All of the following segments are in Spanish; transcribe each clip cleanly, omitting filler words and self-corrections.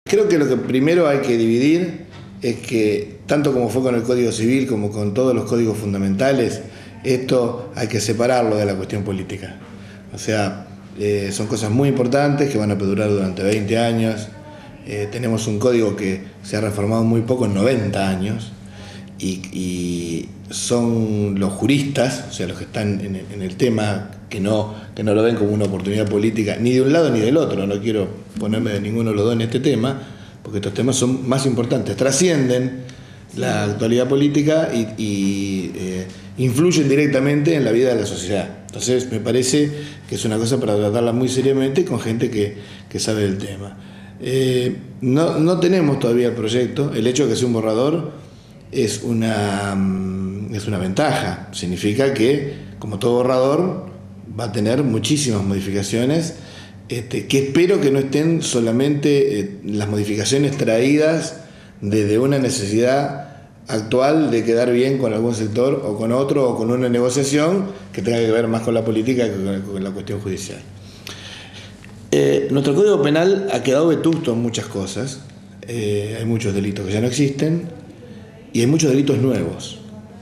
Creo que lo que primero hay que dividir es que, tanto como fue con el Código Civil como con todos los códigos fundamentales, esto hay que separarlo de la cuestión política. O sea, son cosas muy importantes que van a perdurar durante 20 años. Tenemos un código que se ha reformado muy poco, en 90 años, y son los juristas, o sea, los que están en el tema, que no lo ven como una oportunidad política, ni de un lado ni del otro. No quiero ponerme de ninguno de los dos en este tema, porque estos temas son más importantes, trascienden la actualidad política y influyen directamente en la vida de la sociedad. Entonces me parece que es una cosa para tratarla muy seriamente con gente que sabe del tema. No tenemos todavía el proyecto. El hecho de que sea un borrador es una ventaja. Significa que, como todo borrador, va a tener muchísimas modificaciones, que espero que no estén solamente las modificaciones traídas desde una necesidad actual de quedar bien con algún sector o con otro, o con una negociación que tenga que ver más con la política que con la cuestión judicial. Nuestro Código Penal ha quedado vetusto en muchas cosas. Hay muchos delitos que ya no existen y hay muchos delitos nuevos.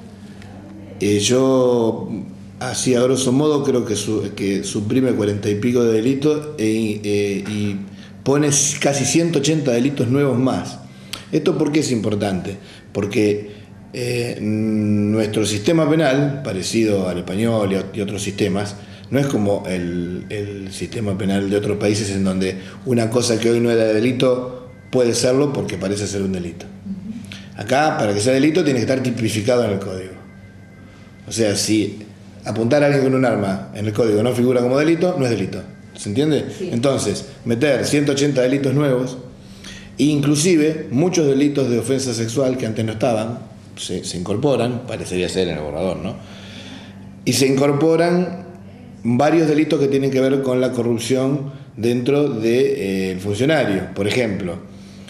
Yo, así a grosso modo, creo que suprime 40 y pico de delitos y pone casi 180 delitos nuevos más. ¿Esto por qué es importante? Porque nuestro sistema penal, parecido al español y otros sistemas, no es como el sistema penal de otros países, en donde una cosa que hoy no era delito puede serlo porque parece ser un delito. Acá, para que sea delito, tiene que estar tipificado en el código. O sea, si apuntar a alguien con un arma en el código no figura como delito, no es delito. ¿Se entiende? Sí. Entonces, meter 180 delitos nuevos, inclusive muchos delitos de ofensa sexual que antes no estaban, se incorporan, parecería ser en el borrador, ¿no? Y se incorporan varios delitos que tienen que ver con la corrupción dentro del funcionario. Por ejemplo,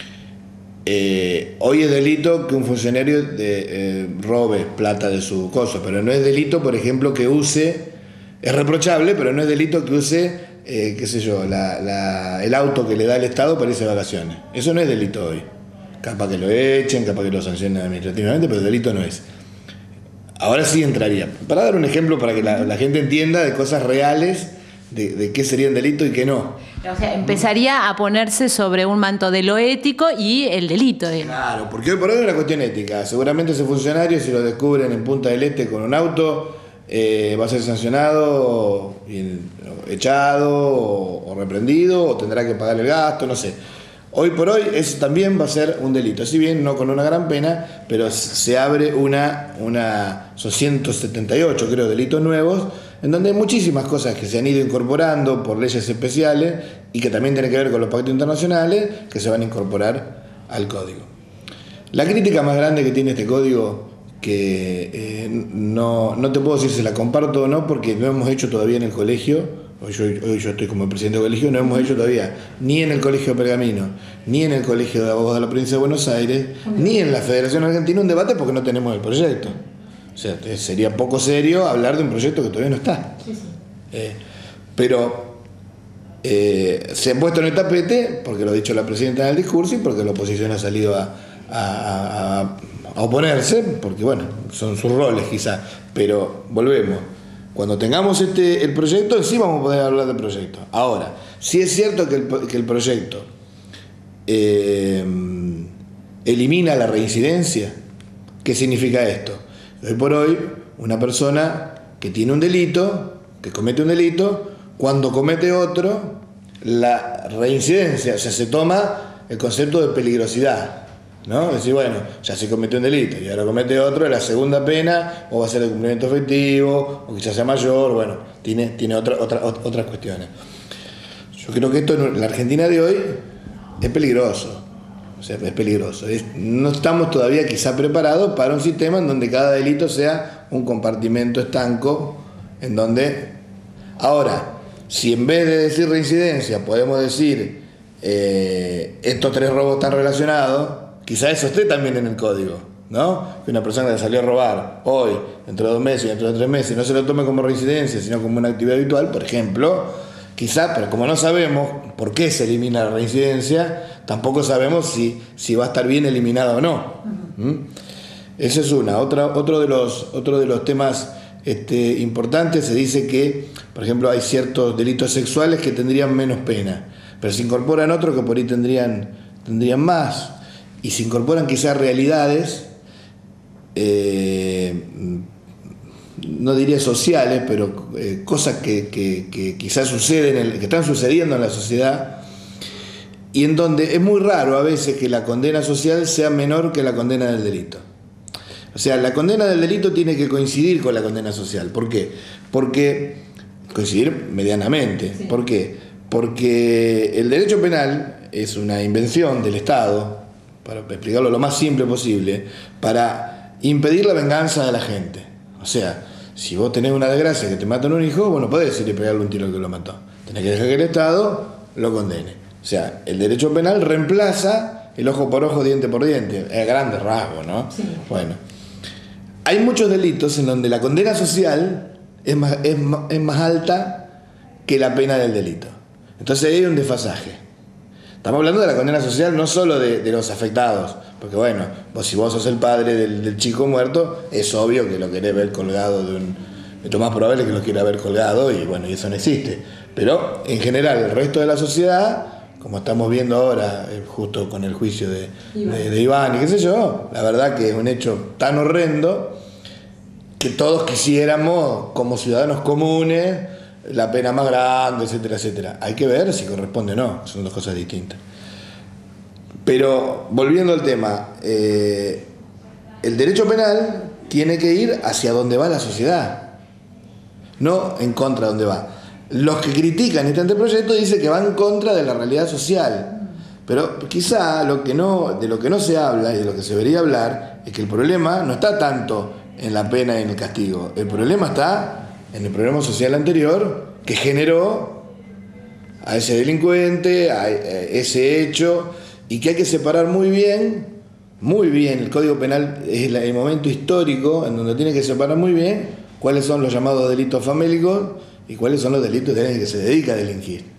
hoy es delito que un funcionario robe plata de su cosa, pero no es delito, por ejemplo, que use, es reprochable, pero no es delito que use, qué sé yo, el auto que le da el Estado para irse de vacaciones. Eso no es delito hoy. Capaz que lo echen, capaz que lo sancionen administrativamente, pero el delito no es. Ahora sí entraría. Para dar un ejemplo, para que la gente entienda de cosas reales, de qué serían delito y qué no. O sea, empezaría a ponerse sobre un manto de lo ético y el delito. Claro, porque hoy por hoy es una cuestión ética. Seguramente ese funcionario, si lo descubren en Punta del Este con un auto, va a ser sancionado, echado o reprendido, o tendrá que pagar el gasto, no sé. Hoy por hoy eso también va a ser un delito, si bien no con una gran pena, pero se abre son 178 creo delitos nuevos, en donde hay muchísimas cosas que se han ido incorporando por leyes especiales y que también tienen que ver con los pactos internacionales, que se van a incorporar al código. La crítica más grande que tiene este código, que no te puedo decir si la comparto o no, porque no hemos hecho todavía en el colegio. Hoy yo estoy como presidente del colegio, no hemos hecho todavía ni en el Colegio Pergamino, ni en el Colegio de Abogados de la Provincia de Buenos Aires, ni en la Federación Argentina un debate, porque no tenemos el proyecto. O sea, sería poco serio hablar de un proyecto que todavía no está. Sí. Pero se ha puesto en el tapete, porque lo ha dicho la presidenta en el discurso y porque la oposición ha salido a oponerse, porque bueno, son sus roles quizás, pero volvemos. Cuando tengamos el proyecto, sí vamos a poder hablar del proyecto. Ahora, sí es cierto que el proyecto elimina la reincidencia. ¿Qué significa esto? Hoy por hoy, una persona que tiene un delito, que comete un delito, cuando comete otro, la reincidencia, o sea, se toma el concepto de peligrosidad, ¿no? Es decir, bueno, ya se cometió un delito y ahora comete otro, la segunda pena, o va a ser de cumplimiento efectivo, o quizás sea mayor, bueno, tiene otras cuestiones. Yo creo que esto en la Argentina de hoy es peligroso, o sea, es peligroso. No estamos todavía quizá preparados para un sistema en donde cada delito sea un compartimento estanco, en donde, ahora, si en vez de decir reincidencia podemos decir estos 3 robos están relacionados, quizá eso esté también en el código, ¿no? Que una persona que salió a robar hoy, dentro de 2 meses, dentro de 3 meses, no se lo tome como reincidencia, sino como una actividad habitual, por ejemplo, Quizá, pero como no sabemos por qué se elimina la reincidencia, tampoco sabemos si va a estar bien eliminada o no. Esa es una. Otro de los temas importantes, se dice que, por ejemplo, hay ciertos delitos sexuales que tendrían menos pena, pero se incorporan otros que por ahí tendrían más, y se incorporan quizás realidades, no diría sociales, pero cosas que quizás que están sucediendo en la sociedad, y en donde es muy raro a veces que la condena social sea menor que la condena del delito. O sea, la condena del delito tiene que coincidir con la condena social. ¿Por qué? Porque coincidir medianamente. Sí. ¿Por qué? Porque el derecho penal es una invención del Estado, para explicarlo lo más simple posible, para impedir la venganza de la gente. O sea, si vos tenés una desgracia que te matan un hijo, vos no podés ir y pegarle un tiro al que lo mató. Tenés que dejar que el Estado lo condene. O sea, el derecho penal reemplaza el ojo por ojo, diente por diente. Es a grandes rasgos, ¿no? Sí. Bueno, hay muchos delitos en donde la condena social es más alta que la pena del delito. Entonces hay un desfasaje. Estamos hablando de la condena social, no solo de los afectados, porque bueno, si vos sos el padre del chico muerto, es obvio que lo querés ver colgado es lo más probable que lo quiera ver colgado, y bueno, y eso no existe. Pero en general el resto de la sociedad, como estamos viendo ahora, justo con el juicio de Iván y qué sé yo, la verdad que es un hecho tan horrendo que todos quisiéramos, como ciudadanos comunes, la pena más grande, etcétera, etcétera. Hay que ver si corresponde o no, son dos cosas distintas. Pero volviendo al tema, el derecho penal tiene que ir hacia donde va la sociedad, no en contra de donde va. Los que critican este anteproyecto dicen que va en contra de la realidad social, pero quizá de lo que no se habla y de lo que se debería hablar es que el problema no está tanto en la pena y en el castigo, el problema está en el problema social anterior que generó a ese delincuente, a ese hecho, y que hay que separar muy bien. El Código Penal es el momento histórico en donde tiene que separar muy bien cuáles son los llamados delitos famélicos y cuáles son los delitos de alguien que se dedica a delinquir.